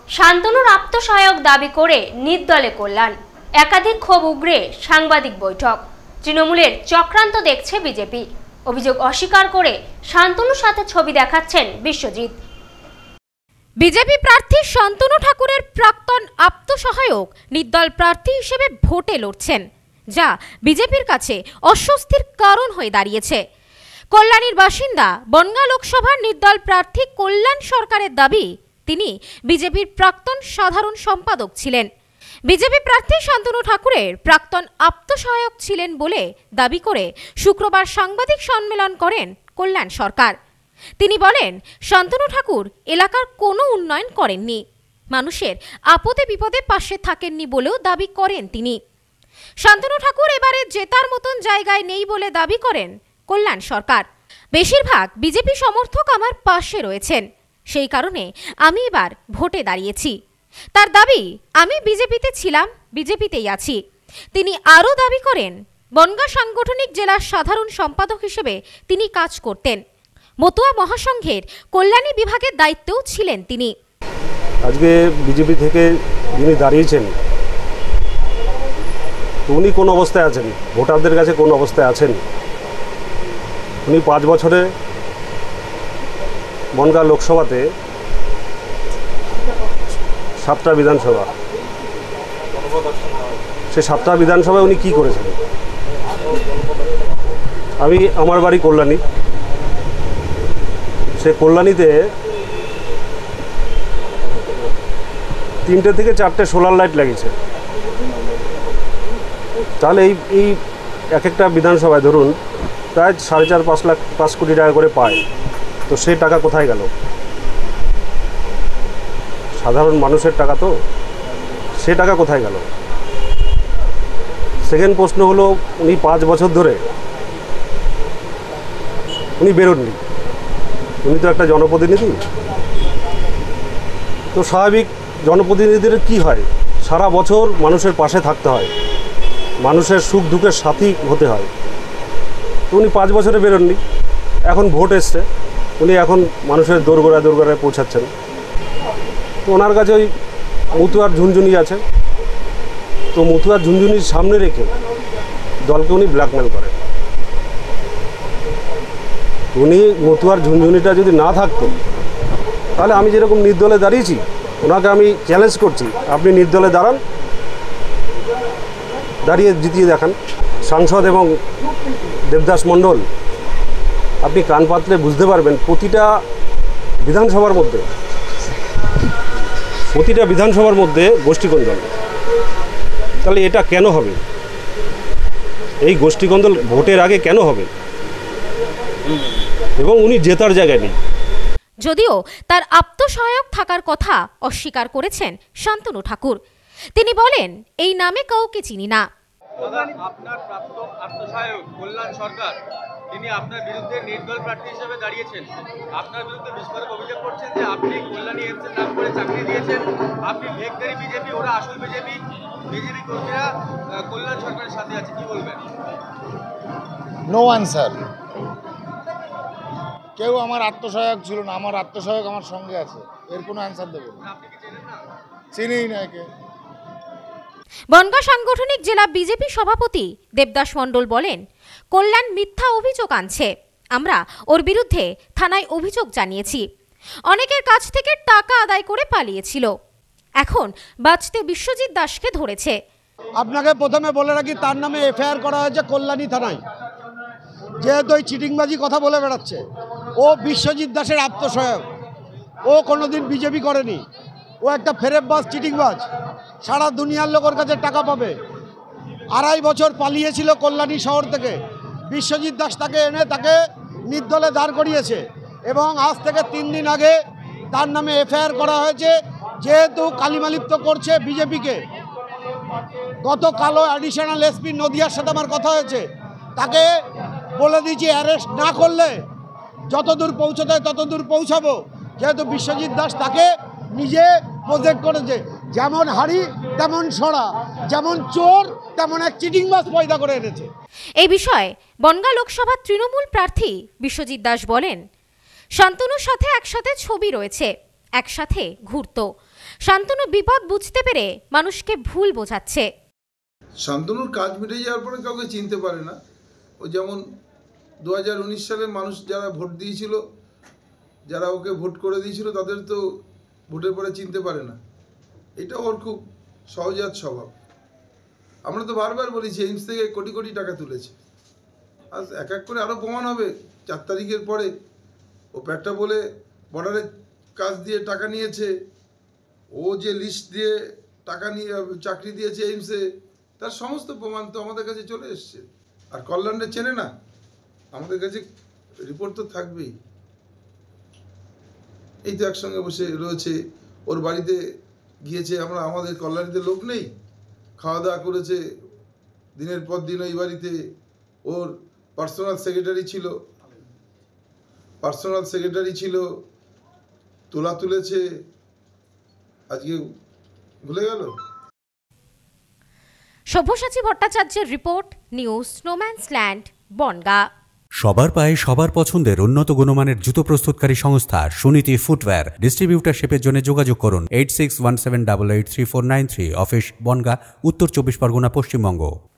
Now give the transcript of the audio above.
শান্তনুর আত্মসহায়ক দাবি করে নির্দলে কল্যাণ। একাধিক ক্ষোভ উগরে সাংবাদিক বৈঠক। তৃণমূলের চক্রান্ত দেখছে বিজেপি। অভিযোগ অস্বীকার করে শান্তনুর সাথে ছবি দেখাচ্ছেন বিশ্বজিৎ। বিজেপি প্রার্থী শান্তনু ঠাকুরের প্রাক্তন আত্মসহায়ক নির্দল প্রার্থী হিসেবে ভোটে লড়ছেন, যা বিজেপির কাছে অস্বস্তির কারণ হয়ে দাঁড়িয়েছে। কল্যাণীর বাসিন্দা বনগাঁ লোকসভার নির্দল প্রার্থী কল্যাণ সরকারের দাবি, তিনি বিজেপির প্রাক্তন সাধারণ সম্পাদক ছিলেন। বিজেপি প্রার্থী শান্তনু ঠাকুরের প্রাক্তন আত্মসহায়ক ছিলেন বলে দাবি করে শুক্রবার সাংবাদিক সম্মেলন করেন কল্যাণ সরকার। তিনি বলেন, শান্তনু ঠাকুর এলাকার কোনো উন্নয়ন করেননি, মানুষের আপদে বিপদে পাশে থাকেননি বলেও দাবি করেন তিনি। শান্তনু ঠাকুর এবারে জেতার মতন জায়গায় নেই বলে দাবি করেন কল্যাণ সরকার। বেশিরভাগ বিজেপি সমর্থক আমার পাশে রয়েছেন, সেই কারণে আমি এবার ভোটে দাঁড়িয়েছি। তার দাবি, আমি বিজেপিতে ছিলাম, বিজেপিতেই আছি। তিনি আরও দাবি করেন, বনগাঁ সাংগঠনিক জেলার সাধারণ সম্পাদক হিসেবে তিনি কাজ করতেন। মতুয়া মহাসংঘের কল্যাণী বিভাগের দায়িত্বেও ছিলেন তিনি। আজকে বিজেপি থেকে যিনি দাঁড়িয়েছেন, উনি কোন অবস্থায় আছেন, ভোটারদের কাছে কোন অবস্থায় আছেন? উনি 5 বছরে বনগাঁ লোকসভাতে 7টা বিধানসভা, সে 7টা বিধানসভায় উনি কি করেছেন? আমার বাড়ি কল্যাণী। সে কল্যাণীতে 3টে থেকে 4টে সোলার লাইট লাগিয়েছে। তাহলে এই এক একটা বিধানসভায় ধরুন প্রায় 4.5 কোটি টাকা করে পায়, তো সে টাকা কোথায় গেল? সাধারণ মানুষের টাকা, তো সে টাকা কোথায় গেল? সেকেন্ড প্রশ্ন হলো, উনি 5 বছর ধরে উনি বেরোননি। উনি তো একটা জনপ্রতিনিধি, তো স্বাভাবিক জনপ্রতিনিধিদের কি হয়, সারা বছর মানুষের পাশে থাকতে হয়, মানুষের সুখ দুঃখের সাথী হতে হয়। তো উনি 5 বছরে বেরোননি। এখন ভোট এসছে, উনি এখন মানুষের দোরগোড়ায় পৌঁছাচ্ছেন। তো ওনার কাছে ওই মতুয়ার ঝুনঝুনি আছে, তো মতুয়ার ঝুনঝুনির সামনে রেখে দলকে উনি ব্ল্যাকমেল করেন। উনি মতুয়ার ঝুনঝুনিটা যদি না থাকতো, তাহলে আমি যেরকম নির্দলে দাঁড়িয়েছি, ওনাকে আমি চ্যালেঞ্জ করছি, আপনি নির্দলে দাঁড়ান, দাঁড়িয়ে জিতিয়ে দেখান। সাংসদ এবং দেবদাস মণ্ডল, আপনি কান পাতলে বুঝতে পারবেন, প্রতিটা বিধানসভার মধ্যে গোষ্ঠীকন্দল। তাহলে এটা কেন হবে? এই গোষ্ঠীকন্দল ভোটের আগে কেন হবে? এবং উনি জেতার জায়গায় নেই। যদিও তার আত্মসহায়ক থাকার কথা অস্বীকার করেছেন শান্তনু ঠাকুর। তিনি বলেন, এই নামে কাউকে চিনি না। আপনার প্রাক্তন আত্মসহায়ক কল্যাণ সরকার, তিনি আপনার বিরুদ্ধে নির্দল প্রার্থী হিসেবে দাঁড়িয়েছেন। আপনার বিরুদ্ধে বিস্ফোরক অভিযোগ করছেন যে আপনি কল্যাণী এমসের নাম করে চাকরি দিয়েছেন, আপনি ভেগদারি বিজেপি, ওরা আসল বিজেপি কর্মীরা কল্যাণ সরকারের সাথে আছে, কি বলবেন? No answer. কেউ আমার আত্মসহায়ক ছিল না, আমার আত্মসহায়ক আমার সঙ্গে আছে, এর কোনো অ্যান্সার দেবো না। আপনি কি চেনেন না? চিনিই না একে। বনগাঁ সাংগঠনিক জেলা বিজেপি সভাপতি দেবদাস মণ্ডল বলেন, কল্যাণ মিথ্যা অভিযোগ আনছে। আমরা ওর বিরুদ্ধে থানায় অভিযোগ জানিয়েছি। অনেকের কাছ থেকে টাকা আদায় করে পালিয়েছিল, এখন বাঁচতে বিশ্বজিৎ দাসকে ধরেছে। আপনাকে প্রথমে বলে রাখি, তার নামে এফআইআর করা হয়েছে কল্যাণী থানায়, যেহেতু ওই চিটিংবাজি কথা বলে বেড়াচ্ছে। ও বিশ্বজিৎ দাসের আত্মসহায়ক, ও কোনোদিন বিজেপি করেনি। ও একটা ফেরেববাজ, চিটিংবাজ, সারা দুনিয়ার লোকের কাছে টাকা পাবে। 2.5 বছর পালিয়েছিল কল্যাণী শহর থেকে। বিশ্বজিৎ দাস তাকে এনে তাকে নির্দলে দাঁড় করিয়েছে, এবং আজ থেকে 3 দিন আগে তার নামে এফআইআর করা হয়েছে, যেহেতু কালিমালিপ্ত করছে বিজেপিকে। গতকালও অ্যাডিশনাল এসপি নদিয়ার সাথে আমার কথা হয়েছে, তাকে বলে দিয়েছি অ্যারেস্ট না করলে যতদূর পৌঁছতে হয় ততদূর পৌঁছাবো, যেহেতু বিশ্বজিৎ দাস তাকে নিজে প্রজেক্ট করেছে। যেমন হাড়ি তেমন সরা, যেমন চোর তেমন এক চিটিংবাজ পয়দা করে এনেছে। এই বিষয়ে বনগাঁ লোকসভার তৃণমূল প্রার্থী বিশ্বজিৎ দাস বলেন, শান্তনুর সাথে একসাথে ছবি রয়েছে, একসাথে ঘুরত। শান্তনু বিপদ বুঝতে পেরে মানুষকে ভুল বোঝাচ্ছে। শান্তনুর কাজ মিটে যাওয়ার পরে কাউকে চিনতে পারে না। ও যেমন 2019 সালে মানুষ যারা ভোট দিয়েছিল, যারা ওকে ভোট করে দিয়েছিল, তাদের তো ভোটের পরে চিনতে পারে না। এটা ওর খুব সহজাত স্বভাব। আমরা তো বারবার বলেছি এইমস থেকে কোটি কোটি টাকা তুলেছে। আজ এক এক করে আরও প্রমাণ হবে। 4 তারিখের পরে ও প্যাটটা বলে বর্ডারে কাজ দিয়ে টাকা নিয়েছে, ও যে লিস্ট দিয়ে টাকা নিয়ে চাকরি দিয়েছে এইমসে, তার সমস্ত প্রমাণ তো আমাদের কাছে চলে এসছে। আর কল্যাণটা চেনে না, আমাদের কাছে রিপোর্ট তো থাকবেই। এই তো একসঙ্গে বসে রয়েছে, ওর বাড়িতে গিয়েছে। আমাদের কল্যাণীতে লোক নেই, খাওয়া দাওয়া করেছে দিনের পর দিন ওই বাড়িতে। ওর পার্সোনাল সেক্রেটারি ছিল, তোলা তুলেছে, আজকে ভুলে গেল। সব্যসাচী ভট্টাচার্যের রিপোর্ট, নিউজ স্নোম্যান্সল্যান্ড, বনগাঁ। সবার পায়ে সবার পছন্দের উন্নত গুণমানের জুতো প্রস্তুতকারী সংস্থা সুনীতি ফুটওয়্যার। ডিস্ট্রিবিউটারশিপের জন্য যোগাযোগ করুন 8617883493। অফিস বনগাঁ, উত্তর 24 পরগনা, পশ্চিমবঙ্গ।